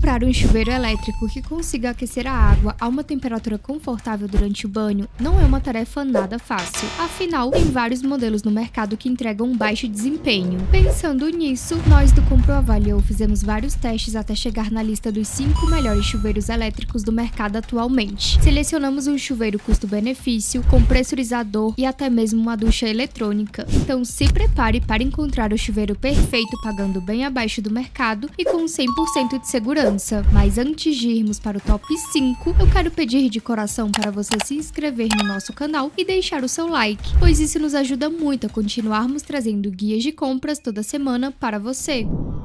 Comprar um chuveiro elétrico que consiga aquecer a água a uma temperatura confortável durante o banho não é uma tarefa nada fácil. Afinal, tem vários modelos no mercado que entregam um baixo desempenho. Pensando nisso, nós do Compro Avaliou fizemos vários testes até chegar na lista dos 5 melhores chuveiros elétricos do mercado atualmente. Selecionamos um chuveiro custo-benefício, com pressurizador e até mesmo uma ducha eletrônica. Então se prepare para encontrar o chuveiro perfeito pagando bem abaixo do mercado e com 100% de segurança. Mas antes de irmos para o top 5, eu quero pedir de coração para você se inscrever no nosso canal e deixar o seu like, pois isso nos ajuda muito a continuarmos trazendo guias de compras toda semana para você.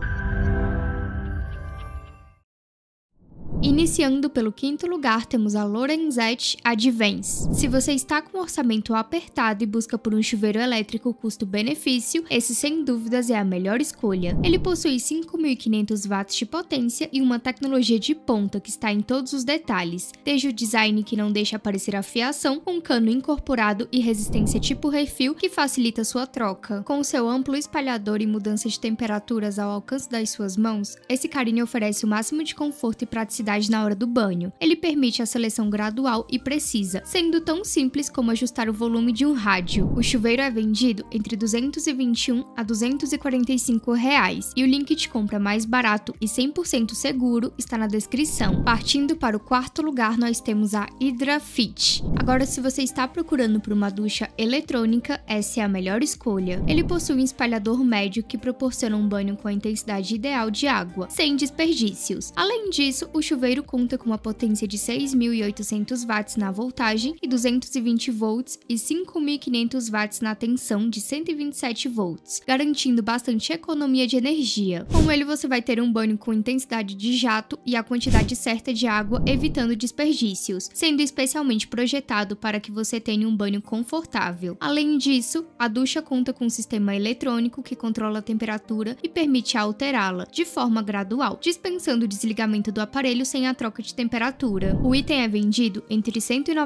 Iniciando pelo 5º lugar, temos a Lorenzetti Advance. Se você está com um orçamento apertado e busca por um chuveiro elétrico custo-benefício, esse sem dúvidas é a melhor escolha. Ele possui 5.500 watts de potência e uma tecnologia de ponta que está em todos os detalhes, desde o design que não deixa aparecer a fiação, um cano incorporado e resistência tipo refil que facilita sua troca. Com seu amplo espalhador e mudança de temperaturas ao alcance das suas mãos, esse carinho oferece o máximo de conforto e praticidade na hora do banho. Ele permite a seleção gradual e precisa, sendo tão simples como ajustar o volume de um rádio. O chuveiro é vendido entre R$ 221 a R$ 245 reais, e o link de compra mais barato e 100% seguro está na descrição. Partindo para o 4º lugar, nós temos a HydraFit. Agora, se você está procurando por uma ducha eletrônica, essa é a melhor escolha. Ele possui um espalhador médio que proporciona um banho com a intensidade ideal de água, sem desperdícios. Além disso, o chuveiro conta com uma potência de 6.800 watts na voltagem e 220 volts e 5.500 watts na tensão de 127 volts, garantindo bastante economia de energia. Com ele você vai ter um banho com intensidade de jato e a quantidade certa de água, evitando desperdícios, sendo especialmente projetado para que você tenha um banho confortável. Além disso, a ducha conta com um sistema eletrônico que controla a temperatura e permite alterá-la de forma gradual, dispensando o desligamento do aparelho sem a troca de temperatura. O item é vendido entre R$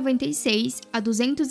196 a R$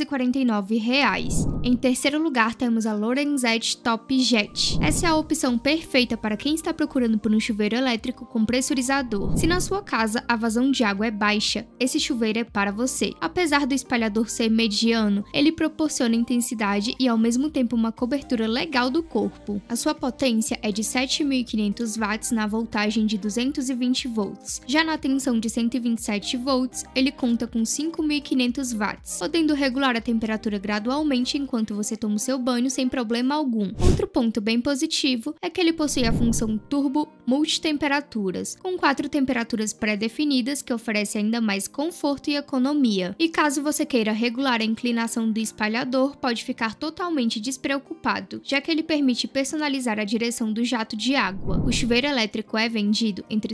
249 reais. Em 3º lugar, temos a Lorenzetti Top Jet. Essa é a opção perfeita para quem está procurando por um chuveiro elétrico com pressurizador. Se na sua casa a vazão de água é baixa, esse chuveiro é para você. Apesar do espalhador ser mediano, ele proporciona intensidade e ao mesmo tempo uma cobertura legal do corpo. A sua potência é de 7.500 watts na voltagem de 220 volts. Já na tensão de 127 volts, ele conta com 5.500 watts, podendo regular a temperatura gradualmente enquanto você toma o seu banho sem problema algum. Outro ponto bem positivo é que ele possui a função Turbo Multitemperaturas, com 4 temperaturas pré-definidas que oferece ainda mais conforto e economia. E caso você queira regular a inclinação do espalhador, pode ficar totalmente despreocupado, já que ele permite personalizar a direção do jato de água. O chuveiro elétrico é vendido entre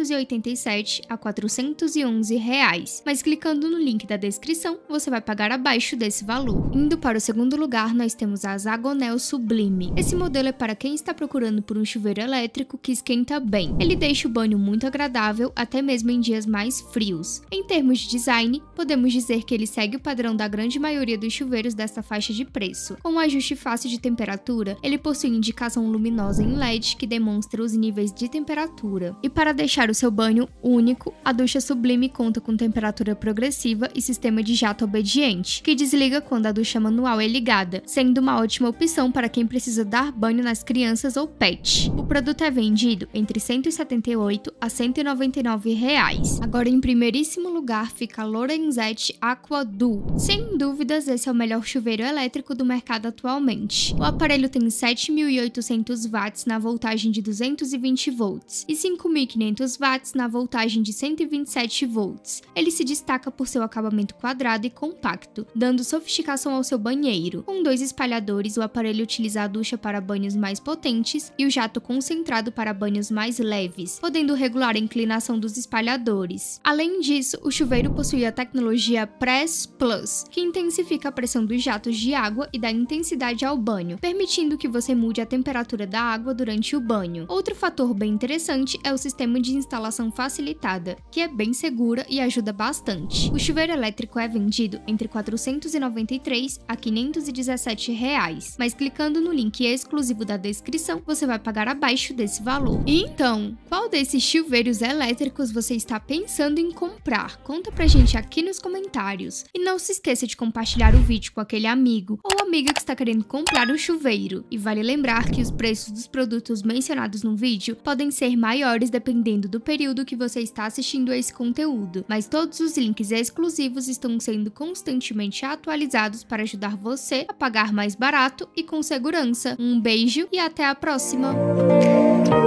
387 a R$ 411 reais, mas clicando no link da descrição, você vai pagar abaixo desse valor. Indo para o 2º lugar, nós temos a Zagonel Sublime. Esse modelo é para quem está procurando por um chuveiro elétrico que esquenta bem. Ele deixa o banho muito agradável, até mesmo em dias mais frios. Em termos de design, podemos dizer que ele segue o padrão da grande maioria dos chuveiros dessa faixa de preço. Com um ajuste fácil de temperatura, ele possui indicação luminosa em LED que demonstra os níveis de temperatura. E para deixar o seu banho único, a ducha Sublime conta com temperatura progressiva e sistema de jato obediente, que desliga quando a ducha manual é ligada, sendo uma ótima opção para quem precisa dar banho nas crianças ou pet. O produto é vendido entre R$ 178 a R$ 199 reais. Agora, em primeiríssimo lugar, fica a Lorenzetti Aqua Duo. Sem dúvidas, esse é o melhor chuveiro elétrico do mercado atualmente. O aparelho tem 7.800 watts na voltagem de 220 volts e 5.500 watts na voltagem de 127 volts. Ele se destaca por seu acabamento quadrado e compacto, dando sofisticação ao seu banheiro. Com 2 espalhadores, o aparelho utiliza a ducha para banhos mais potentes e o jato concentrado para banhos mais leves, podendo regular a inclinação dos espalhadores. Além disso, o chuveiro possui a tecnologia Press Plus, que intensifica a pressão dos jatos de água e dá intensidade ao banho, permitindo que você mude a temperatura da água durante o banho. Outro fator bem interessante é o sistema de instalação facilitado limitada, que é bem segura e ajuda bastante. O chuveiro elétrico é vendido entre R$ 493 a R$ 517 reais, mas clicando no link exclusivo da descrição, você vai pagar abaixo desse valor. E então, qual desses chuveiros elétricos você está pensando em comprar? Conta pra gente aqui nos comentários. E não se esqueça de compartilhar o vídeo com aquele amigo ou amiga que está querendo comprar um chuveiro. E vale lembrar que os preços dos produtos mencionados no vídeo podem ser maiores dependendo do período que você está assistindo a esse conteúdo, mas todos os links exclusivos estão sendo constantemente atualizados para ajudar você a pagar mais barato e com segurança. Um beijo e até a próxima!